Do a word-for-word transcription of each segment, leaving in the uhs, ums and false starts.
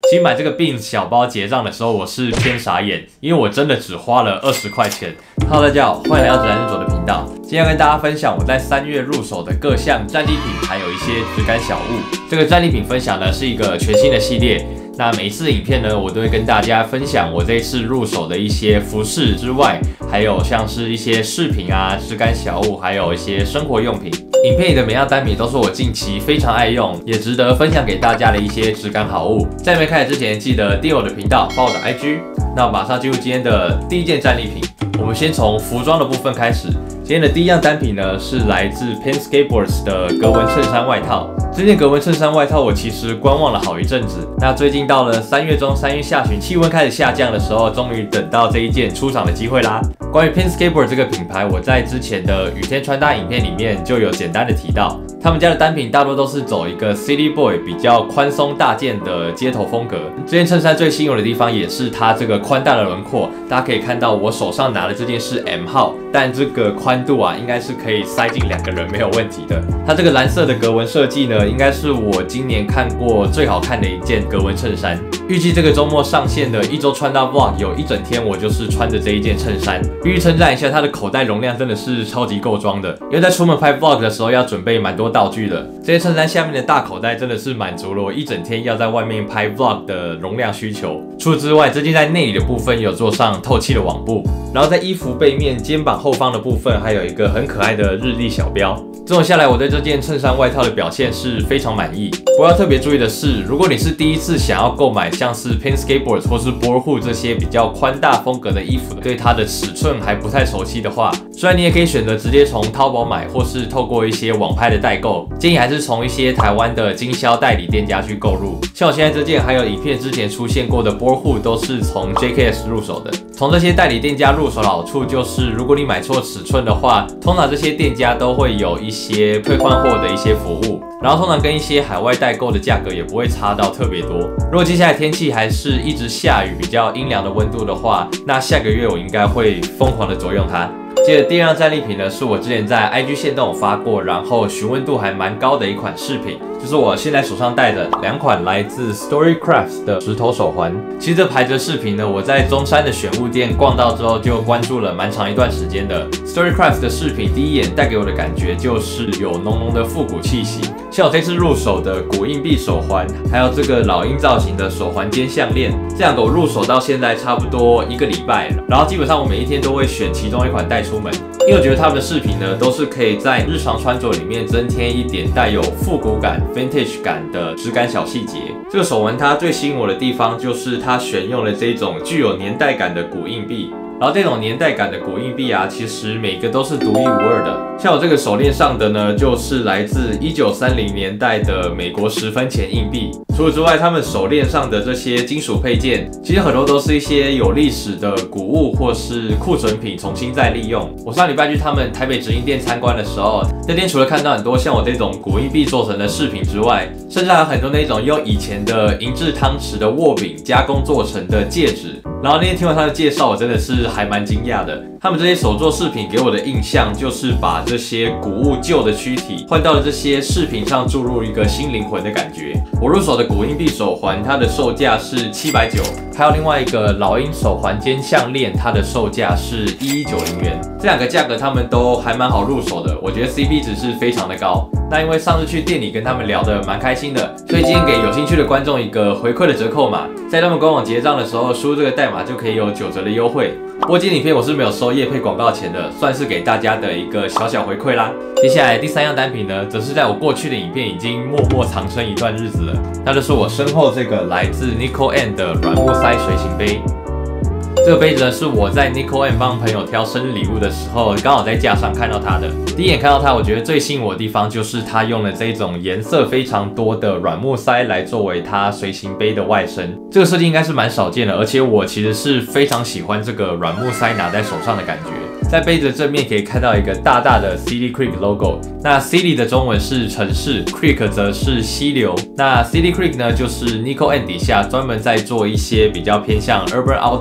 其实买这个 Beams 小包结账的时候，我是偏傻眼，因为我真的只花了二十块钱。Hello， 大家好，欢迎来到指南日左的频道。今天要跟大家分享我在三月入手的各项战利品，还有一些质感小物。这个战利品分享呢是一个全新的系列。那每一次的影片呢，我都会跟大家分享我这一次入手的一些服饰之外，还有像是一些饰品啊、质感小物，还有一些生活用品。影片里的每样单品都是我近期非常爱用，也值得分享给大家的一些质感好物。在没开始之前，记得订阅我的频道，follow我的 I G。那马上进入今天的第一件战利品，我们先从服装的部分开始。今天的第一样单品呢，是来自 Penn Skateboards 的格纹衬衫外套。这件格纹衬衫外套我其实观望了好一阵子，那最近到了三月中、三月下旬，气温开始下降的时候，终于等到这一件出场的机会啦。关于 Penn Skateboards 这个品牌，我在之前的雨天穿搭影片里面就有简单的提到，他们家的单品大多都是走一个 City Boy 比较宽松大件的街头风格。这件衬衫最吸引我的地方也是它这个宽大的轮廓，大家可以看到我手上拿的这件是 M 号，但这个宽度啊，应该是可以塞进两个人没有问题的。它这个蓝色的格纹设计呢，应该是我今年看过最好看的一件格纹衬衫。预计这个周末上线的一周穿搭 Vlog 有一整天我就是穿着这一件衬衫。必须称赞一下它的口袋容量真的是超级够装的，因为在出门拍 Vlog 的时候要准备蛮多道具的。这些衬衫下面的大口袋真的是满足了我一整天要在外面拍 Vlog 的容量需求。除此之外，这件在内里的部分有做上透气的网布，然后在衣服背面、肩膀后方的部分还有一个很可爱的日历小标。综合下来，我对这件衬衫外套的表现是非常满意。不过要特别注意的是，如果你是第一次想要购买像是 Penn Skateboards 或是 Boardhood 这些比较宽大风格的衣服，对它的尺寸还不太熟悉的话，虽然你也可以选择直接从淘宝买，或是透过一些网拍的代购，建议还是从一些台湾的经销代理店家去购入。像我现在这件，还有影片之前出现过的 Boardhood 都是从 J K S 入手的。从这些代理店家入手的好处就是，如果你买错尺寸的话，通常这些店家都会有一些退换货的一些服务，然后通常跟一些海外代购的价格也不会差到特别多。如果接下来天气还是一直下雨，比较阴凉的温度的话，那下个月我应该会疯狂的着用它。接着第二样战利品呢，是我之前在 I G 限动有发过，然后询问度还蛮高的一款饰品，就是我现在手上戴的两款来自 Storycraft 的石头手环。其实这牌子的饰品呢，我在中山的选物店逛到之后就关注了蛮长一段时间的。Storycraft 的饰品第一眼带给我的感觉就是有浓浓的复古气息，像我这次入手的古硬币手环，还有这个老鹰造型的手环兼项链，这两个我入手到现在差不多一个礼拜了，然后基本上我每一天都会选其中一款带出门，因为我觉得他们的饰品呢，都是可以在日常穿着里面增添一点带有复古感、vintage 感的质感小细节。这个手环它最吸引我的地方就是它选用了这种具有年代感的古硬币。然后这种年代感的古硬币啊，其实每个都是独一无二的。像我这个手链上的呢，就是来自一九三零年代的美国十分钱硬币。除此之外，他们手链上的这些金属配件，其实很多都是一些有历史的古物或是库存品重新再利用。我上礼拜去他们台北直营店参观的时候，那天除了看到很多像我这种古硬币做成的饰品之外，甚至还有很多那种用以前的银质汤匙的握柄加工做成的戒指。然后那天听完他的介绍，我真的是还蛮惊讶的。他们这些手作饰品给我的印象就是把这些古物旧的躯体换到了这些饰品上，注入一个新灵魂的感觉。我入手的古硬币手环，它的售价是七百九十，还有另外一个老鹰手环兼项链，它的售价是一一九零元。这两个价格他们都还蛮好入手的，我觉得 C P 值是非常的高。那因为上次去店里跟他们聊得蛮开心的，所以今天给有兴趣的观众一个回馈的折扣码，在他们官网结账的时候输入这个代码就可以有九折的优惠。不过今天影片我是没有收业配广告钱的，算是给大家的一个小小回馈啦。接下来第三样单品呢，则是在我过去的影片已经默默藏身一段日子了，那就是我身后这个来自 Nico and 的软木塞随行杯。这个杯子呢，是我在 Nico and 帮朋友挑生日礼物的时候，刚好在架上看到它的。第一眼看到它，我觉得最吸引我的地方就是它用了这种颜色非常多的软木塞来作为它随行杯的外身。这个设计应该是蛮少见的，而且我其实是非常喜欢这个软木塞拿在手上的感觉。在杯子的正面可以看到一个大大的 City Creek logo， 那 City 的中文是城市， Creek 则是溪流。那 City Creek 呢，就是 Nico and 底下专门在做一些比较偏向 Urban Outdoor 小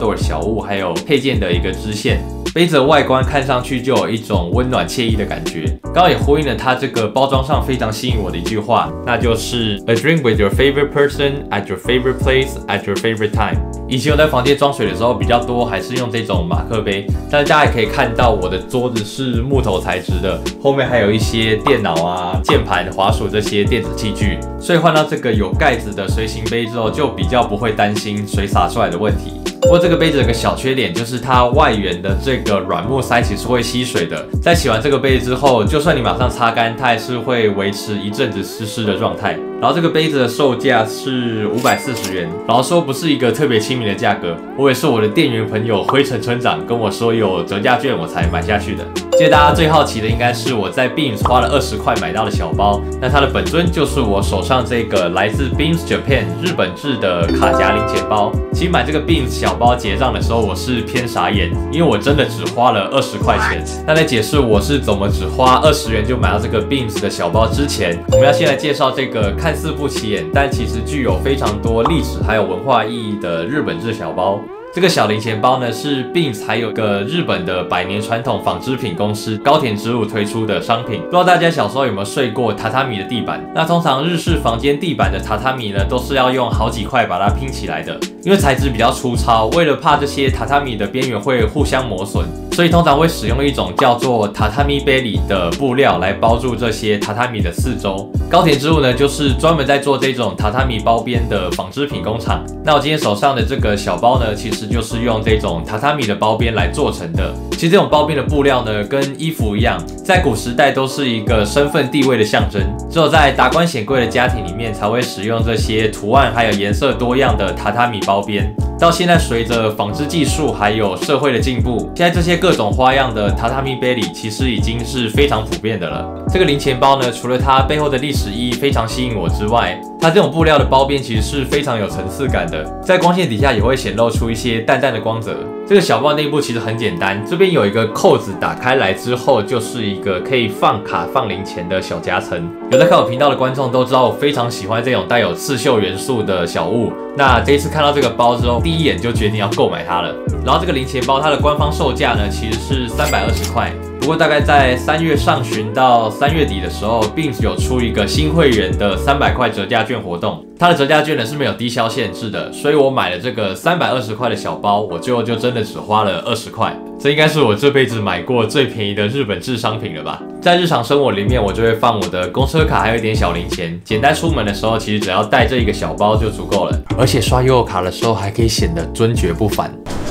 物还有配件的一个支线。杯子的外观看上去就有一种温暖惬意的感觉，刚好也呼应了它这个包装上非常吸引我的一句话，那就是 A drink with your favorite person at your favorite place at your favorite time。以前我在房间装水的时候比较多还是用这种马克杯，但是大家也可以看到我的桌子是木头材质的，后面还有一些电脑啊、键盘、滑鼠这些电子器具，所以换到这个有盖子的随行杯之后，就比较不会担心水洒出来的问题。不过这个杯子有个小缺点，就是它外缘的这个软木塞其实会吸水的，在洗完这个杯子之后，就算你马上擦干，它还是会维持一阵子湿湿的状态。然后这个杯子的售价是五百四十元，老实说不是一个特别亲民的价格，我也是我的店员朋友灰尘村长跟我说有折价券我才买下去的。接着大家最好奇的应该是我在 Beams 花了二十块买到的小包，那它的本尊就是我手上这个来自 Beams Japan 日本制的卡夹零钱包。其实买这个 Beams 小包结账的时候我是偏傻眼，因为我真的只花了二十块钱。那在解释我是怎么只花二十元就买到这个 Beams 的小包之前，我们要先来介绍这个看似不起眼，但其实具有非常多历史还有文化意义的日本制小包。这个小零钱包呢，是 Beams 还有个日本的百年传统纺织品公司高田织物推出的商品。不知道大家小时候有没有睡过榻榻米的地板？那通常日式房间地板的榻榻米呢，都是要用好几块把它拼起来的，因为材质比较粗糙，为了怕这些榻榻米的边缘会互相磨损，所以通常会使用一种叫做榻榻米贝里的布料来包住这些榻榻米的四周。高田织物呢，就是专门在做这种榻榻米包边的纺织品工厂。那我今天手上的这个小包呢，其实就是用这种榻榻米的包边来做成的。其实这种包边的布料呢，跟衣服一样，在古时代都是一个身份地位的象征，只有在达官显贵的家庭里面才会使用这些图案还有颜色多样的榻榻米包边。到现在随着纺织技术还有社会的进步，现在这些各种花样的榻榻米杯里其实已经是非常普遍的了。这个零钱包呢，除了它背后的历史意义非常吸引我之外，它这种布料的包边其实是非常有层次感的，在光线底下也会显露出一些淡淡的光泽。这个小包内部其实很简单，这边有一个扣子，打开来之后就是一个可以放卡放零钱的小夹层。有在看我频道的观众都知道我非常喜欢这种带有刺绣元素的小物，那这一次看到这个包之后，第一眼就决定要购买它了。然后这个零钱包它的官方售价呢，其实是三百二十块。不过大概在三月上旬到三月底的时候 ，Beams 有出一个新会员的三百块折价券活动，它的折价券呢是没有低消限制的，所以我买了这个三百二十块的小包，我最后就真的只花了二十块。这应该是我这辈子买过最便宜的日本制商品了吧？在日常生活里面，我就会放我的公车卡，还有一点小零钱。简单出门的时候，其实只要带这一个小包就足够了。而且刷悠游卡的时候，还可以显得尊爵不凡。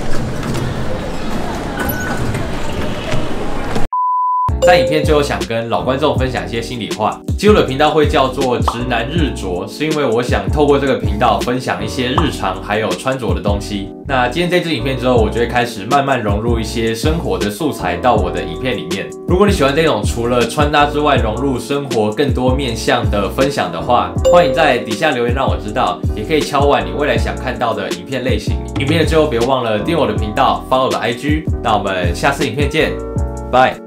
在影片最后想跟老观众分享一些心里话。其实我的频道会叫做直男日着，是因为我想透过这个频道分享一些日常还有穿着的东西。那今天这支影片之后，我就会开始慢慢融入一些生活的素材到我的影片里面。如果你喜欢这种除了穿搭之外融入生活更多面向的分享的话，欢迎在底下留言让我知道，也可以敲碗你未来想看到的影片类型。影片的最后别忘了订阅我的频道 ，follow 我的 I G。那我们下次影片见，拜。